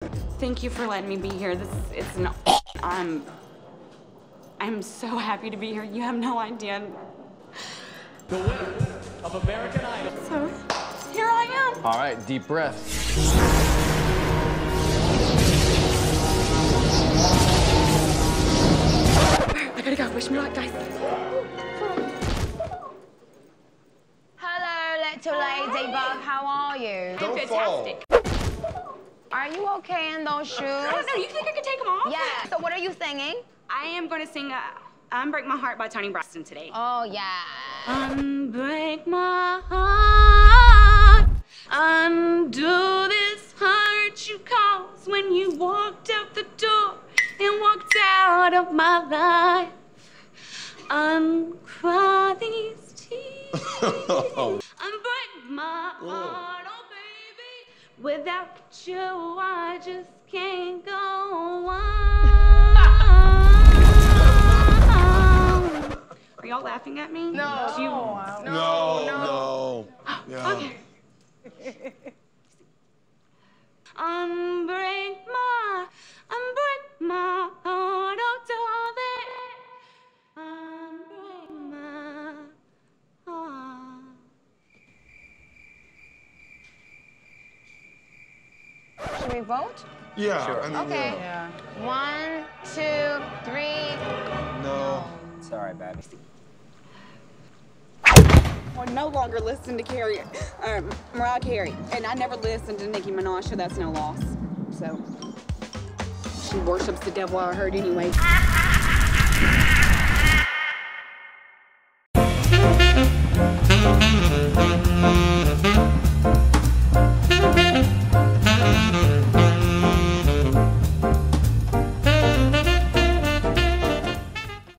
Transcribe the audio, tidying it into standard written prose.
Thank you for letting me be here. I'm so happy to be here. You have no idea. The winner of American Idol. So, here I am. All right, deep breath. I gotta go. Wish me luck, guys. Hello, little ladybug. How are you? I'm fantastic. Are you okay in those shoes? I don't know. You think I could take them off? Yeah. So what are you singing? I am going to sing "UnBrEak My Heart" by Toni Braxton today. Oh, yeah. Unbreak my heart, undo this hurt you caused when you walked out the door and walked out of my life. Uncry these tears, unbreak my heart, oh baby. Without you, I just can't go on. Are y'all laughing at me? No. No. Yeah. Okay. Unbreak my heart, oh darling. Unbreak my heart. Should we vote? Yeah. Sure. I mean, Okay. yeah. 1, 2, 3. No. It's all right, baby. I no longer listen to Mariah Carey, and I never listened to Nicki Minaj, so that's no loss. So she worships the devil, I heard anyway.